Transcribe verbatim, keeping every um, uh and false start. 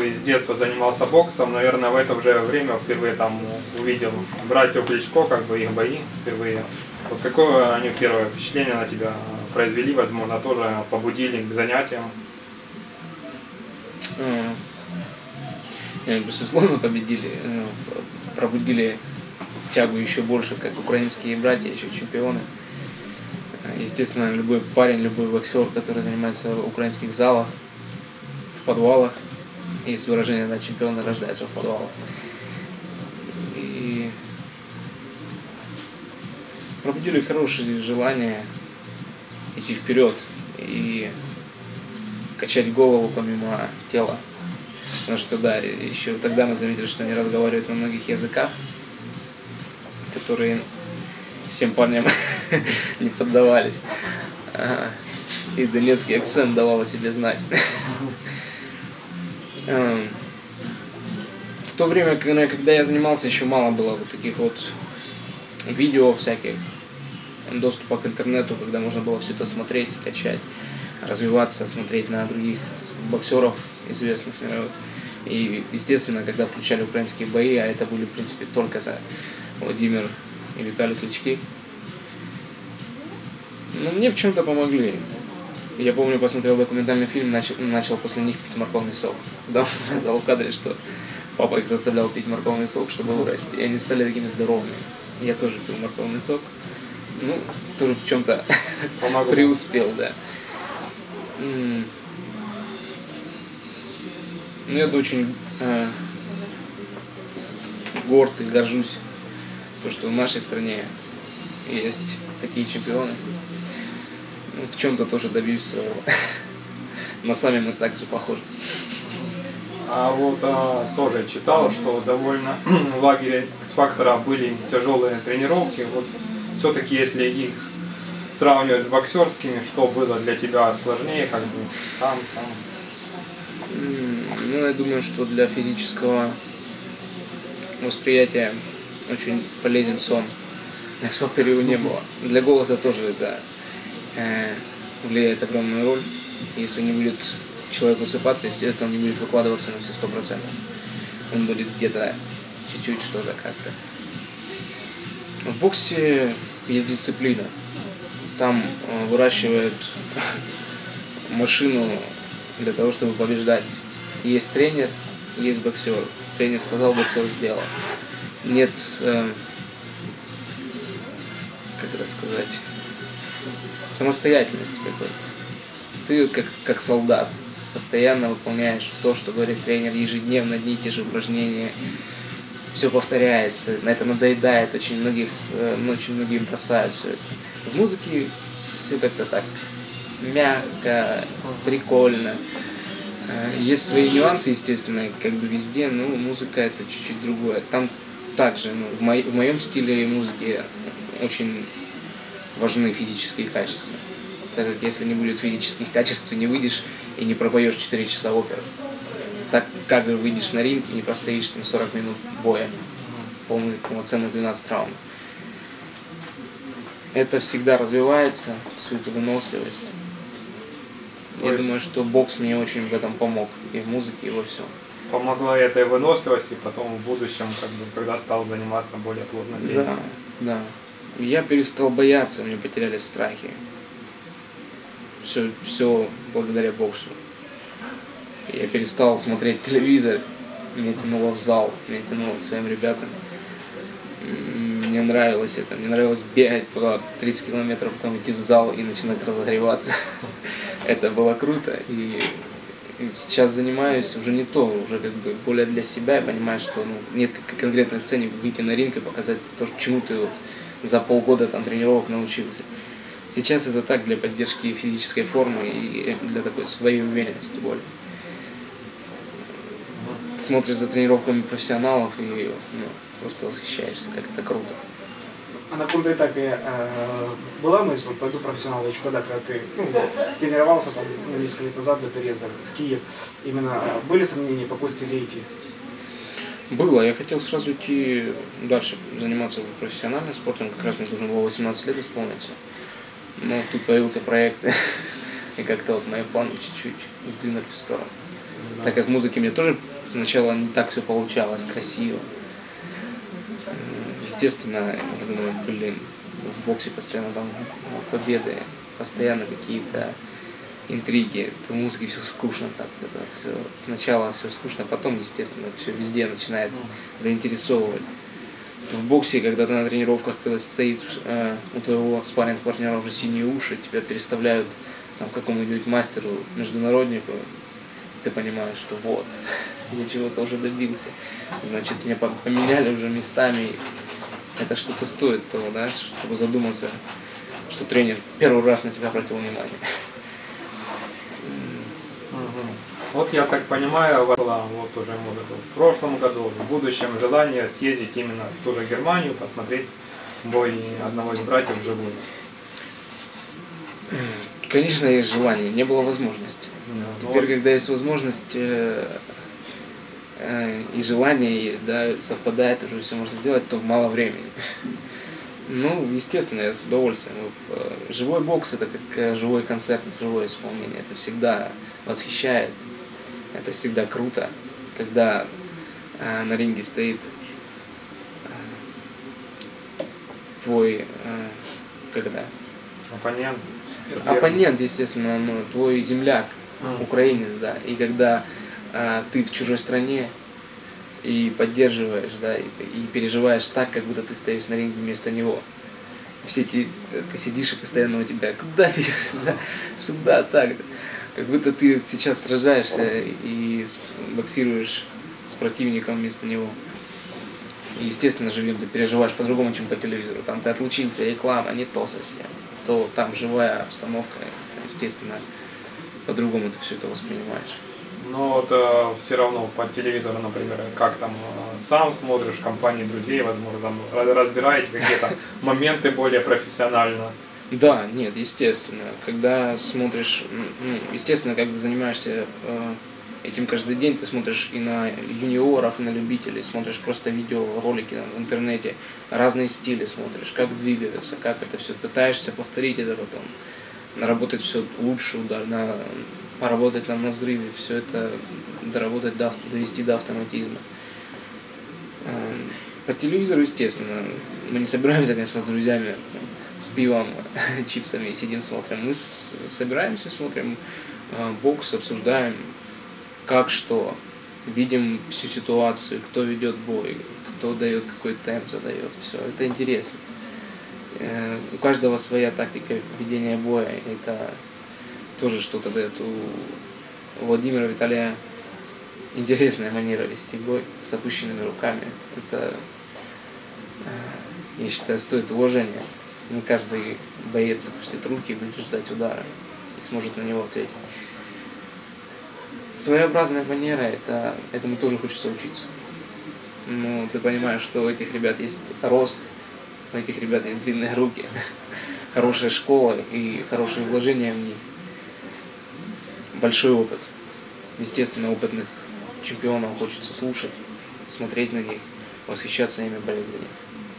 ты с детства занимался боксом, наверное, в это же время впервые там увидел братьев Кличко, как бы их бои впервые. Вот какое они первое впечатление на тебя произвели, возможно, тоже побудили к занятиям? Безусловно, победили, пробудили тягу еще больше, как украинские братья, еще чемпионы. Естественно, любой парень, любой боксер, который занимается в украинских залах, в подвалах, есть выражение, да, чемпионы рождаются в подвалах. И пробудили хорошее желание идти вперед и качать голову помимо тела. Потому что, да, еще тогда мы заметили, что они разговаривают на многих языках, которые всем парням не поддавались. И донецкий акцент давал о себе знать. В то время, когда я занимался, еще мало было вот таких вот видео всяких, доступа к интернету, когда можно было все это смотреть, качать, развиваться, смотреть на других боксеров известных мировых. И, естественно, когда включали украинские бои, а это были, в принципе, только это Владимир и Виталий Клички, ну, мне в чем-то помогли. Я помню, посмотрел документальный фильм, начал, начал после них пить морковный сок. Да, он сказал в кадре, что папа их заставлял пить морковный сок, чтобы вырасти. И они стали такими здоровыми. Я тоже пил морковный сок. Ну, тоже в чем-то преуспел, да. Ну, я очень э, горд и горжусь, то, что в нашей стране есть такие чемпионы. Ну, в чем-то тоже добьюсь своего. На сами мы также похожи. А вот а, тоже читал, что довольно в лагере X-Factor были тяжелые тренировки. Вот все-таки, если их сравнивать с боксерскими, что было для тебя сложнее, как бы там, там? Ну, я думаю, что для физического восприятия очень полезен сон. На X-Factor его не было. Для голоса тоже это э, влияет огромную роль. Если не будет человек высыпаться, естественно, он не будет выкладываться на все сто процентов. Он будет где-то чуть-чуть что-то как-то. В боксе есть дисциплина. Там э, выращивают машину для того, чтобы побеждать. Есть тренер, есть боксер. Тренер сказал, боксер сделал. Нет, э, как это сказать, самостоятельности какой-то. Ты как, как солдат постоянно выполняешь то, что говорит тренер, ежедневно, одни и те же упражнения. Все повторяется, на это надоедает, очень многих, э, очень многие бросают все это. В музыке все как-то так мягко, прикольно. Есть свои нюансы, естественно, как бы везде, но музыка это чуть-чуть другое. Там также, ну, в, мо- в моем стиле музыки очень важны физические качества. Так как если не будет физических качеств, ты не выйдешь и не пропоешь четыре часа оперы. Так как бы выйдешь на ринг и не простоишь там сорок минут боя, полный, полноценный двенадцать раундов. Это всегда развивается, всю эту выносливость. Я думаю, что бокс мне очень в этом помог. И в музыке, и во всем. Помогла этой выносливости, потом в будущем, как бы, когда стал заниматься более плотно. Да, да. Я перестал бояться, мне потерялись страхи. Все, все благодаря боксу. Я перестал смотреть телевизор, меня тянуло в зал, меня тянуло к своим ребятам. Мне нравилось это, мне нравилось бегать по тридцать километров, потом идти в зал и начинать разогреваться. Это было круто, и сейчас занимаюсь уже не то, уже как бы более для себя, я понимаю, что ну, нет конкретной цели выйти на ринг и показать то, чему ты вот за полгода там тренировок научился. Сейчас это так, для поддержки физической формы и для такой своей уверенности более. Смотришь за тренировками профессионалов и ну, просто восхищаешься, как это круто. А на каком-то этапе э, была мысль, вот пойду профессионал, еще когда, когда ты ну, тренировался там ну, несколько лет назад до переезда в Киев, именно э, были сомнения, по какой стезе идти? Было, я хотел сразу идти дальше, заниматься уже профессиональным спортом, как раз мне должно было восемнадцать лет исполниться. Но тут появился проект, и как-то вот мои планы чуть-чуть сдвинулись в сторону. Да. Так как музыки мне тоже сначала не так все получалось, красиво. Естественно, я думаю, блин, в боксе постоянно там победы, постоянно какие-то интриги, в музыке все скучно как-то, это все, сначала все скучно, потом, естественно, все везде начинает заинтересовывать. В боксе, когда ты на тренировках, когда стоит э, у твоего спарринг-партнера уже синие уши, тебя переставляют там, к какому-нибудь мастеру, международнику, и ты понимаешь, что вот, я чего-то уже добился, значит, меня поменяли уже местами, это что-то стоит того, да, чтобы задуматься, что тренер первый раз на тебя обратил внимание. Вот я так понимаю, было вот уже может, в прошлом году, в будущем желание съездить именно в ту же Германию, посмотреть бой одного из братьев вживую. Конечно, есть желание, не было возможности. Да, Теперь, вот. когда есть возможность э, э, и желание есть, да, совпадает, уже все можно сделать, то мало времени. Ну, естественно, я с удовольствием. Живой бокс — это как живой концерт, живое исполнение. Это всегда восхищает. Это всегда круто, когда э, на ринге стоит э, твой, э, когда? Оппонент. Оппонент, естественно, ну, твой земляк, Mm. украинец, да. И когда э, ты в чужой стране и поддерживаешь, да, и, и переживаешь так, как будто ты стоишь на ринге вместо него. Все эти, ты сидишь и постоянно у тебя, куда бежишь, да, сюда, так. Как будто ты сейчас сражаешься и боксируешь с противником вместо него. И, естественно, живем, ты переживаешь по-другому, чем по телевизору. Там ты отлучился, реклама, не то совсем. То там живая обстановка, это, естественно, по-другому ты все это воспринимаешь. Но вот э, все равно по телевизору, например, как там э, сам смотришь, компании друзей, возможно, там разбираете какие-то моменты более профессионально. Да, нет, естественно. Когда смотришь, ну, естественно, когда занимаешься э, этим каждый день, ты смотришь и на юниоров, и на любителей, смотришь просто видеоролики в интернете, разные стили смотришь, как двигаются, как это все, пытаешься повторить это потом, наработать все лучше, удар, на, поработать там на взрыве, все это доработать, до, довести до автоматизма. Э, по телевизору, естественно, мы не собираемся, конечно, с друзьями, с пивом, чипсами и сидим, смотрим. Мы с- собираемся, смотрим э, бокс, обсуждаем, как что, видим всю ситуацию, кто ведет бой, кто дает какой темп, задает, все. Это интересно. Э, у каждого своя тактика ведения боя, это тоже что-то дает. У Владимира Виталия интересная манера вести бой с опущенными руками. Это, э, я считаю, стоит уважения. Не каждый боец опустит руки и будет ждать удара и сможет на него ответить. Своеобразная манера, это, этому тоже хочется учиться. Ну, ты понимаешь, что у этих ребят есть рост, у этих ребят есть длинные руки, хорошая школа и хорошие вложения в них, большой опыт. Естественно, опытных чемпионов хочется слушать, смотреть на них, восхищаться ими, болеть за них.